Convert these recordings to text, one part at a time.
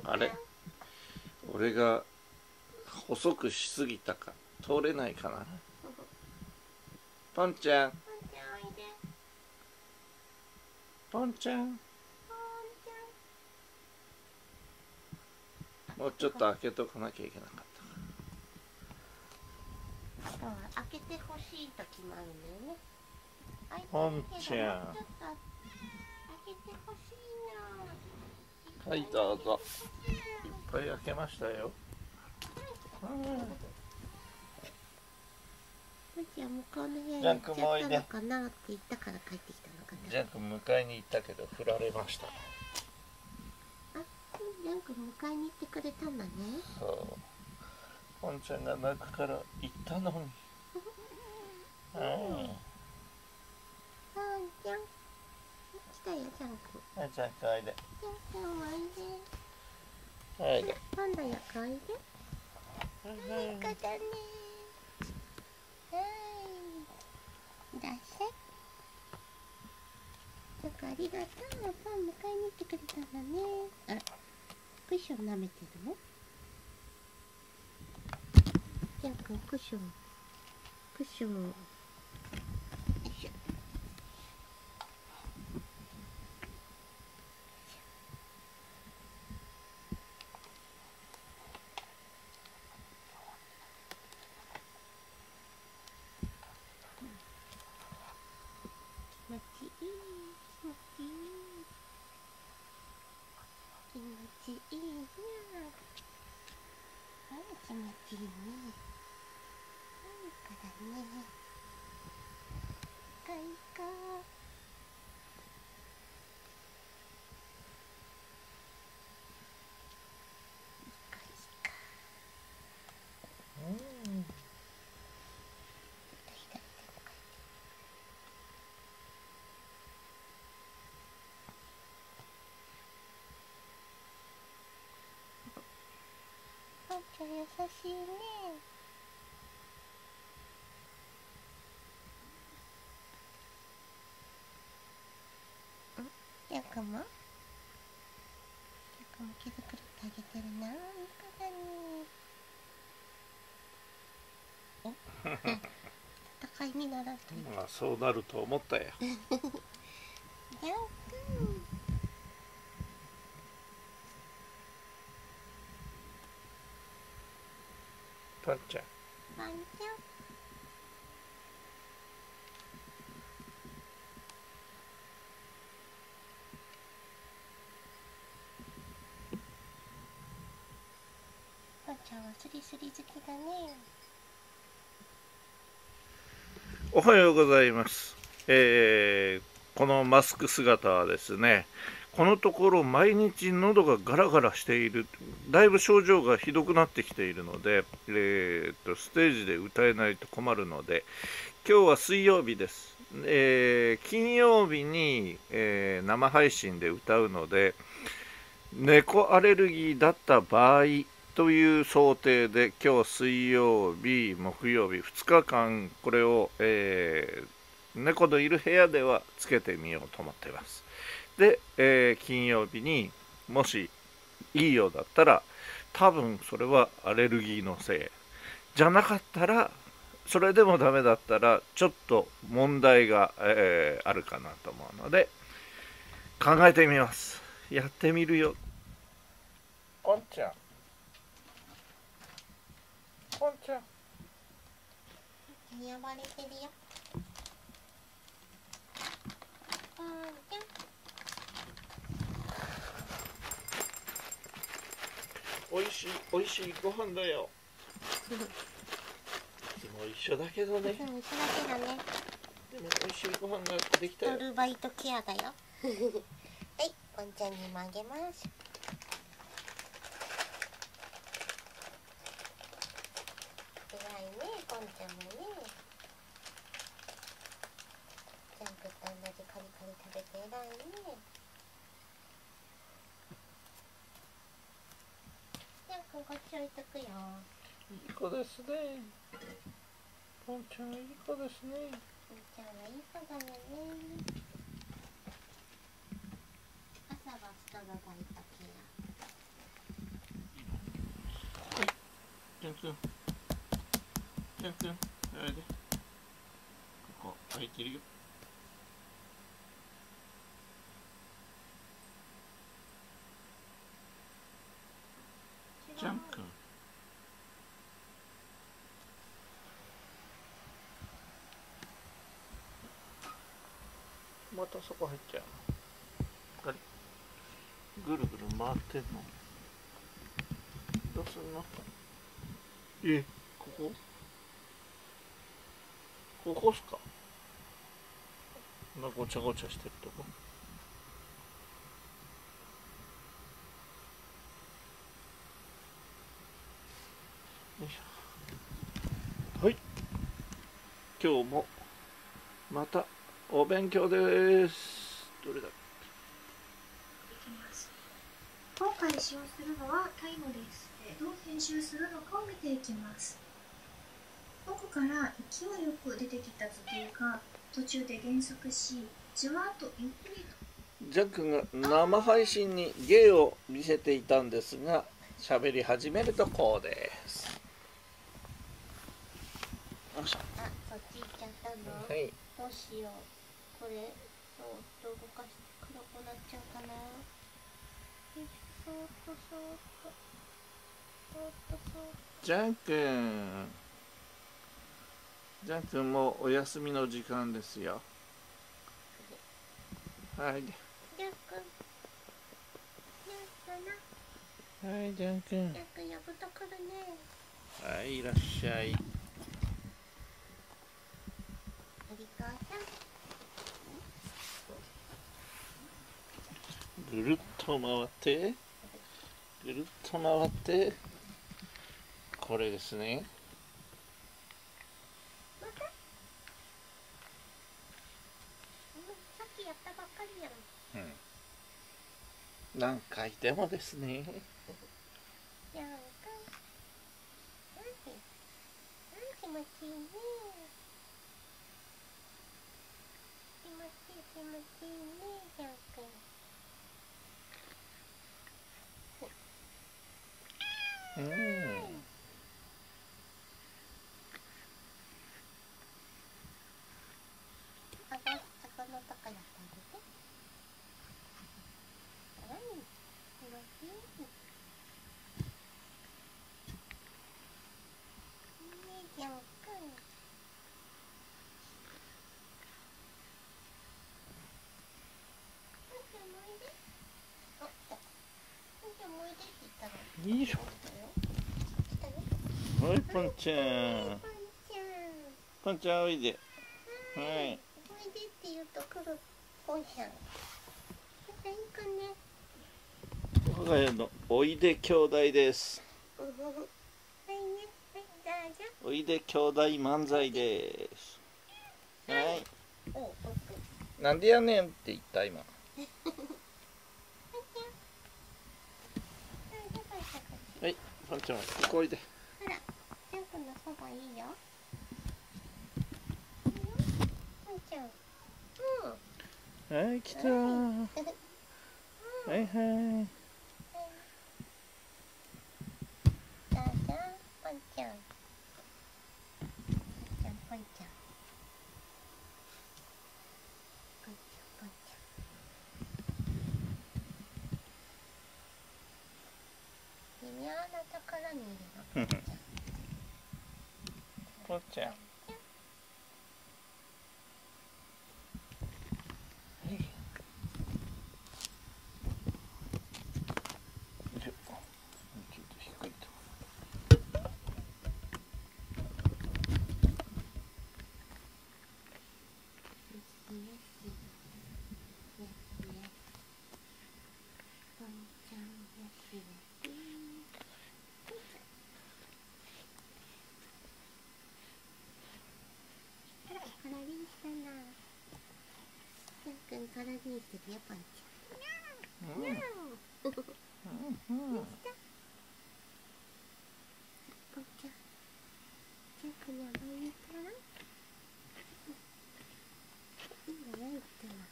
あれ、俺が細くしすぎたか通れないかな。ポンちゃん、ポンちゃん、もうちょっと開けとかなきゃいけなかった。 開けてほしい時もあるんだよね。 ポンちゃん、 開けてほしいな。 はい、どうぞ。いっぱい開けましたよ。 じゃあ向こうの部屋にジャン行っちゃったクもおいで。 のかなって言ったから帰ってきたのかな。 ジャンク迎えに行ったけど振られました。 あ、ジャンク迎えに行ってくれたんだね。 そう。ポンちゃんが泣くから行ったのに。 ポンちゃん、来たよジャンク。 はい、ジャンクおいで。 ジャンクおいで。 おいで。 パンダよくおいで。いい子だね。はい。いらっしゃい。ジャンクありがとう。パン迎えに行ってくれたんだね。あら、クッション舐めてるの？ジャンククッション。クッション。よいしょ。気持ちいい、気持ちいい、気持ちいいな。はい、気持ちいいね。いい子だね。かいか。ポンちゃん優しいね。ジャンクも毛づくろってあげてるな。いい子だね。戦いにならんといて。 まあそうなると思ったよ。 ジャンク。 ポンちゃん。 ポンちゃん。ポンちゃんはスリスリ好きだね。 おはようございます。このマスク姿はですね、このところ毎日喉がガラガラしている、だいぶ症状がひどくなってきているので、ステージで歌えないと困るので、今日は水曜日です。金曜日に、生配信で歌うので、猫アレルギーだった場合という想定で今日水曜日、木曜日2日間これを、猫のいる部屋ではつけてみようと思っています。で、金曜日にもしいいようだったら多分それはアレルギーのせいじゃなかったら、それでもダメだったらちょっと問題が、あるかなと思うので考えてみます。やってみるよ。ポンちゃん、ポンちゃん、 呼ばれてるよ。ポンちゃん。 おいしいご飯だよ。いつも一緒だけどね。 一緒だけどね。 でもおいしいご飯ができたよ。 アルバイトケアだよ。はい、ポンちゃんにもあげます。偉いね、ポンちゃんもね。ジャンクと同じカリカリ食べて偉いね。ジャンクこっち置いとくよ。 いい子ですね。ポンちゃんいい子ですね。 ポンちゃんはいい子だよね。朝はストロバイトケア。 ジャン君、ジャン君、あれで、ここ空いてるよ。ジャン君。またそこ入っちゃう。あれ、ぐるぐる回ってんの。どうすんの。ここここっすか。ごちゃごちゃしてるとこ。よいしょ。はい、今日もまたお勉強です。どれだ。 今回使用するのはタイムです。どう編集するのかを見ていきます。奥から勢いよく出てきた図形が途中で減速し、じわっとゆっくりと。 ジャックが生配信に芸を見せていたんですが、喋り始めるとこうです。よいしょ。 あ、そっち行っちゃったの。 はい。 どうしよう。これそーっと動かして黒くなっちゃうかな。そーっとそーっとそーっとそーっと。 ジャン君、ジャン君もうお休みの時間ですよ。はい。 ジャン君、ジャン君な。 はい、ジャン君。 ジャン君呼ぶと来るね。 はい、いらっしゃい。 お利口さん。 ぐるっと回って、ぐるっと回って、これですね。 また？さっきやったばっかりやん。 何回でもですね。 ジャン君。気持ちいいね。気持ちいい気持ちいいね、ジャン君。あそこのとこやってあげて。はい、気持ちいい。ねえ、ジャン君。 よいしょ。はい、ポンちゃん。ポンちゃんおいで。はい。 おいでって言うと来るポンちゃん。いいかね。 我が家のおいで兄弟です。 はいね、はい、どうぞ。 おいで兄弟漫才です。はい。なんでやねんって言った今。はい、ポンちゃんここおいで。 ほら、ジャン君のそばいいよ。ポンちゃん。 はい、来たー。はいはい。 どうぞ、ポンちゃん。ポンちゃん、ポンちゃん。ポンちゃん、ポンちゃん。微妙なところにいるの、ポンちゃん。 ポンちゃん。 カラリンしたな。ジャン君カラリンするよ、ポンちゃん。にゃー。どうした？ポンちゃん。ジャン君に甘えに行ったら？いいんじゃないってな。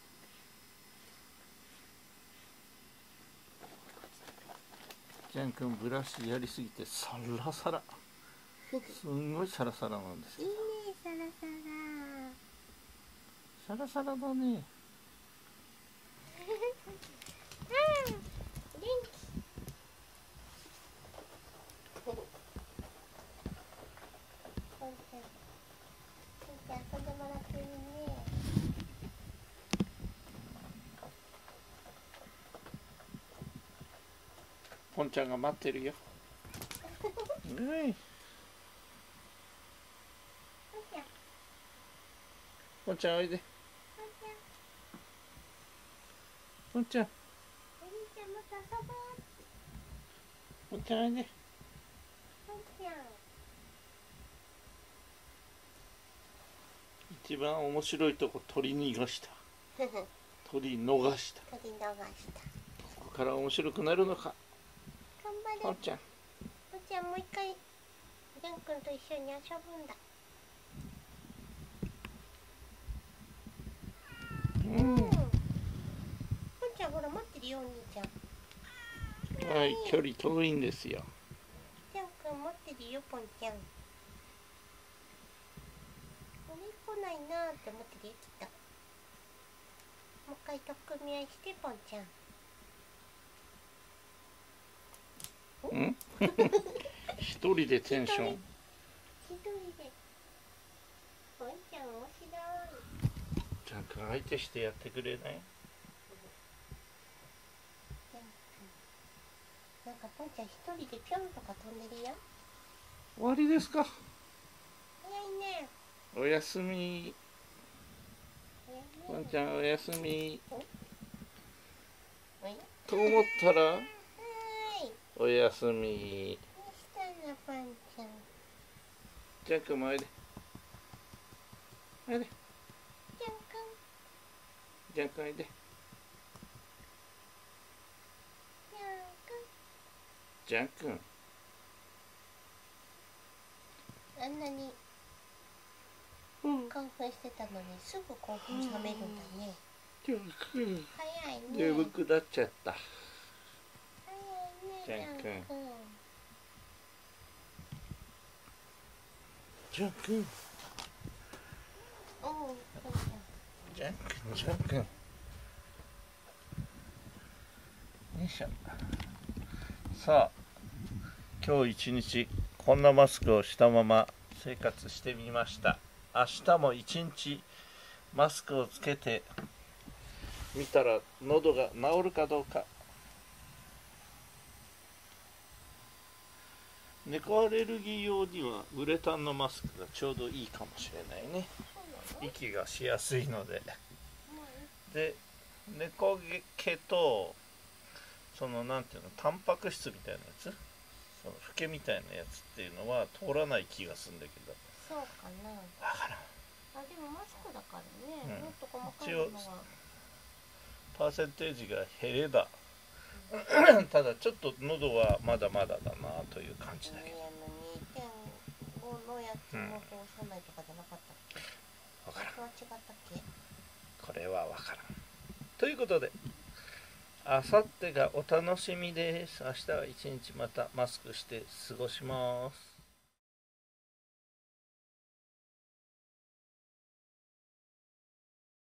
ジャン君ブラシやりすぎてサラサラ。 すんごいサラサラなんですよ。 いいね、サラサラ。 サラサラだね。 元気。ポンちゃん、遊んでもらってるね。 ポンちゃんが待ってるよ。はい。 ポンちゃん、 ポンちゃんおいで。 ポンちゃん、 ポンちゃん、 お兄ちゃんもっと遊ぼう。 ポンちゃんおいで。 ポンちゃん。 一番面白いとこ取り逃がした。取り逃した。 取り逃した。 ここから面白くなるのか。 頑張れ。 ポンちゃん。 ポンちゃんもう一回、ジャン君と一緒に遊ぶんだ。ポンちゃんほら待ってるよ、お兄ちゃん。 はい、距離遠いんですよ。 ジャン君持ってるよ、ポンちゃん。俺来ないなーって思ってるよ、きっと。もう一回取っ組み合いして、ポンちゃん。 一人でテンション。 一人で。ポンちゃん面白い。 ジャン君相手してやってくれない？ ジャン君。なんかポンちゃん一人でぴょんとか飛んでるよ。 終わりですか？ 早いね。 おやすみ。ポンちゃんおやすみ。と思ったらはーい。 おやすみ。 どうしたの、ポンちゃん。 ジャン君もおいで。おいで。 ジャンジャン君おいで。 君。ジャン君。 ジャン君。 あんなに興奮してたのにすぐ興奮冷めるんだね。 ジャン君。 早いね。 眠くなっちゃった。 早いね、 ジャン君。 ジャン君。 ジャン君。 おう、ポンちジャン君、ジャン君。よいしょ。さあ、今日一日こんなマスクをしたまま生活してみました。明日も一日マスクをつけてみたら喉が治るかどうか。猫アレルギー用にはウレタンのマスクがちょうどいいかもしれないね。息がしやすいので。で、猫毛とそのなんていうの、タンパク質みたいなやつ、そのフケみたいなやつっていうのは通らない気がするんだけど。 そうかな。 わからん。 あ、でもマスクだからね、 うんもっと細かいのが。 パーセンテージが減ればただちょっと喉はまだまだだなという感じだけど。 2.5のやつも通さないとかじゃなかったっけ？ わからん。 それは違ったっけ？ これはわからん。ということで、あさってがお楽しみです。明日は一日またマスクして過ごします。